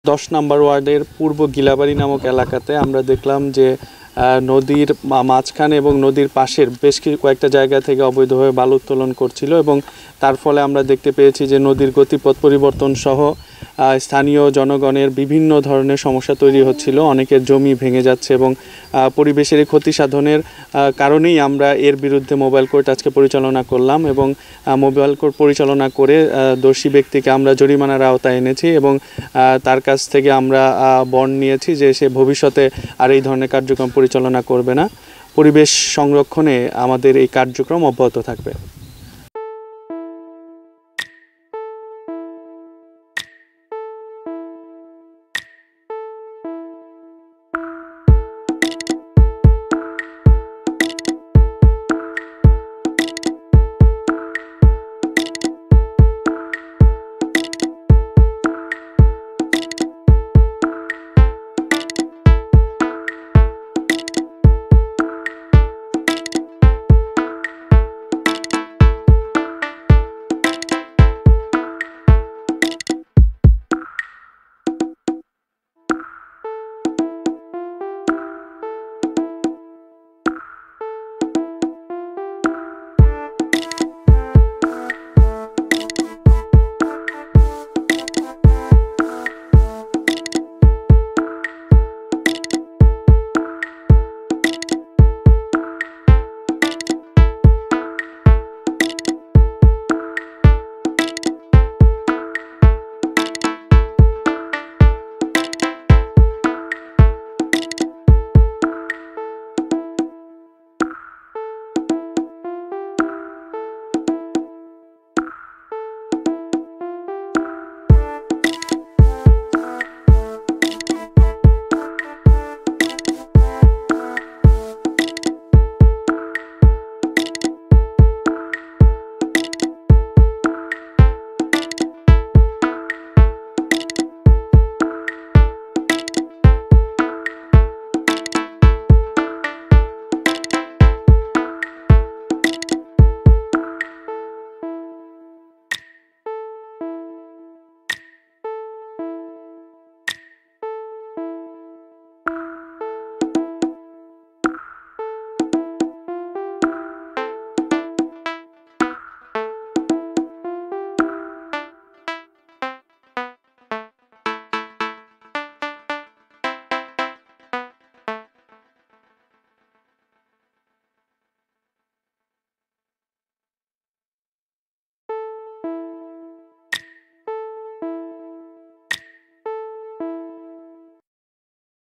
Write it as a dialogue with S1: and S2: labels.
S1: 10 নম্বর ওয়ার্ডের পূর্ব গিলাবাড়ি নামক এলাকাতে আমরা দেখলাম যে নদীর মাঝখানে এবং নদীর পাশের বেশ কয়েকটা জায়গা থেকে অবৈধভাবে বালু উত্তোলন করছিল এবং তার ফলে আমরা দেখতে পেয়েছি যে নদীর গতিপথ পরিবর্তন সহ স্থানীয় জনগণের বিভিন্ন ধরনের সমস্যা তৈরি হচ্ছিল। অনেকের জমি ভেঙে যাচ্ছে এবং পরিবেশের ক্ষতি সাধনের কারণেই আমরা এর বিরুদ্ধে মোবাইল কোর্ট আজকে পরিচালনা করলাম এবং মোবাইল কোর্ট পরিচালনা করে দোষী ব্যক্তিকে আমরা জরিমানার আওতায় এনেছি এবং তার কাছ থেকে আমরা বন্ড নিয়েছি যে সে ভবিষ্যতে আর এই ধরনের কার্যক্রম পরিচালনা করবে না। পরিবেশ সংরক্ষণে আমাদের এই কার্যক্রম অব্যাহত থাকবে।